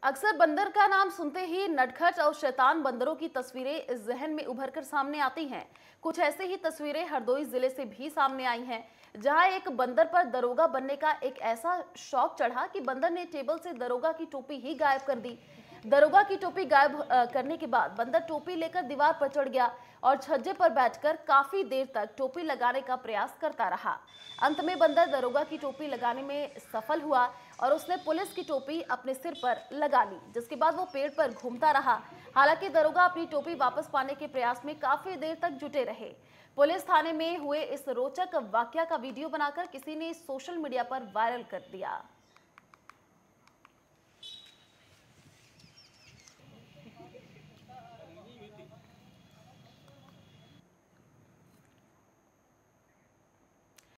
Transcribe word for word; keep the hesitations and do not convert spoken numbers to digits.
अक्सर बंदर का नाम सुनते ही नटखट और शैतान बंदरों की तस्वीरें इस जहन में उभर कर सामने आती हैं। कुछ ऐसे ही तस्वीरें हरदोई जिले से भी सामने आई हैं, जहां एक बंदर पर दरोगा बनने का एक ऐसा शौक चढ़ा कि बंदर ने टेबल से दरोगा की टोपी ही गायब कर दी। दरोगा की टोपी गायब अ, करने के बाद बंदर टोपी लेकर दीवार पर चढ़ गया और छज्जे पर बैठकर काफी देर तक टोपी लगाने का प्रयास करता रहा। अंत में बंदर दरोगा की टोपी लगाने में सफल हुआ और उसने पुलिस की टोपी अपने सिर पर लगा ली, जिसके बाद वो पेड़ पर घूमता रहा। हालांकि दरोगा अपनी टोपी वापस पाने के प्रयास में काफी देर तक जुटे रहे। पुलिस थाने में हुए इस रोचक वाकया का वीडियो बनाकर किसी ने सोशल मीडिया पर वायरल कर दिया।